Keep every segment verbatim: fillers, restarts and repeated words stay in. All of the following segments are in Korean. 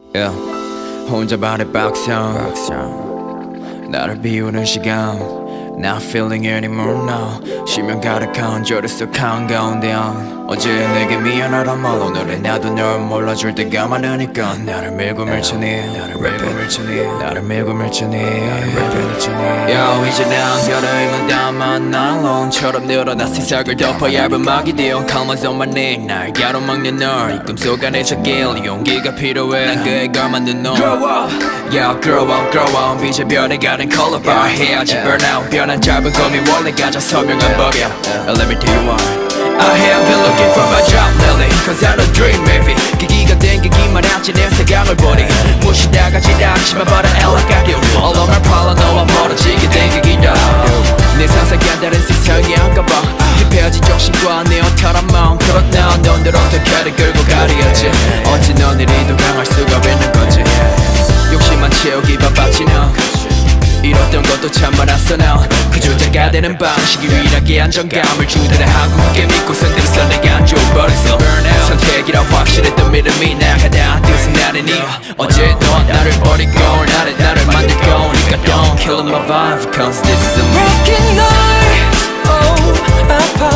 Yeah. 혼자 발에 박상 나를 비우는 시간 Not feeling anymore now 쉬면 가득한 저를 속 한가운데 어제 내게 미안하단 말 오늘은 나도 널 몰라줄 때가 많으니까 나를 밀고 밀쳐니 나를 밀고 밀쳐니 나를 밀고 밀쳐니 나를 밀고 밀쳐니 Yo 이제 난 별의 의문 담아 난 론처럼 늘어나 세상을 덮어 얇은 막이 되어 Calm as on my neck 날 가로막는 널 이 꿈속 안에서 길 용기가 필요해 난 그에 걸맞는 너 Grow up Yeah grow up grow up 이제 별에 가는 color bar 해야지 burn out 변한 짧은 꿈이 원래 가장 선명한 법이야 Let me tell you why I have been looking for my job lately Cause I don't dream maybe 기기가 땡기기만 하지 내 생각을 보니 무시다가 지나치면 바로 엘라가기 All of my problem 너와 멀어지게 땡기기다 내 상상과 다른 세상이 한가봐 힙해진 정신과 내 어털한 마음 그렇다 넌 늘 어떻게든 끌고 가려야지 어찌 넌 이리도 강할 수가 있는 건지 욕심만 채우기 바빴지 너 이뤘던 것도 참 많았어 나 그 조자가 되는 방식이 유일하게 안정감을 주더라 한국에 믿고 선들어서 내가 안 줘버렸어 선택이라 확실했던 믿음이 나가다 뜻은 나르니 어제 넌 나를 버리고 나를 나를 만들 거니까 Don't kill my vibe cause this is me Broken nights oh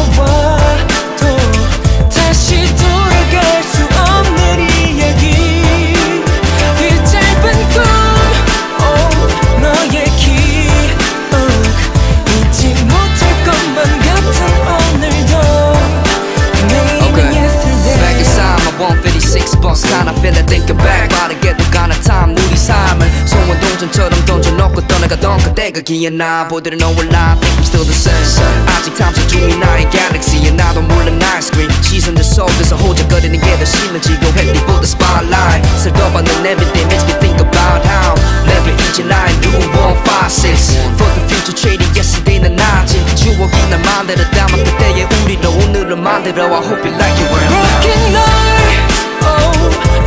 아파와도 다시 돌아갈 수 없는 이야기 이 짧은 꿈 oh 너의 bus kinda feel it thinking back 빠르게도 가는 time 우리 삶을 소원 동전처럼 던져놓고 떠나가던 그때가 기억나 보들은 너와 나 think I'm still the same 아직 탐색 중인 나의 galaxy에 나도 몰라 night screen 시선들 속에서 호적거리는 게 더 심해지고 햇빛보다 spotlight 슬퍼받는 everything makes me think about how never 이제 나의 new one five six for the future trading yesterday는 나지 추억이 날 만들어 담아 그때의 우리로 오늘을 만들어 I hope you like it where I'm at Broken nights oh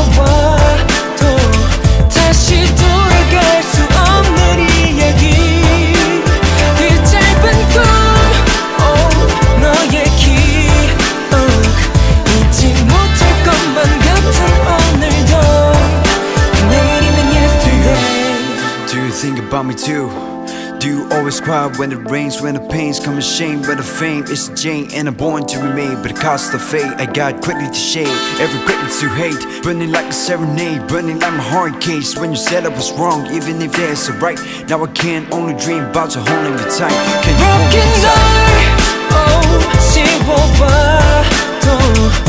아파와도 다시 돌아갈 수 없는 이야기 이 짧은 꿈 oh 너의 기억 잊지 못할 것만 같은 오늘도 내일이면 yesterday Do you think about me too? Do you always cry when it rains, when the pains come in shame, when the fame is a Jane and I'm born to remain, but the cost of fate I got quickly to shade, every greatness to hate, burning like a serenade, burning like my heart case. When you said I was wrong, even if there's a right, now I can only dream about you holding me tight. Can you hold me tight? Broken nights, oh 지워봐도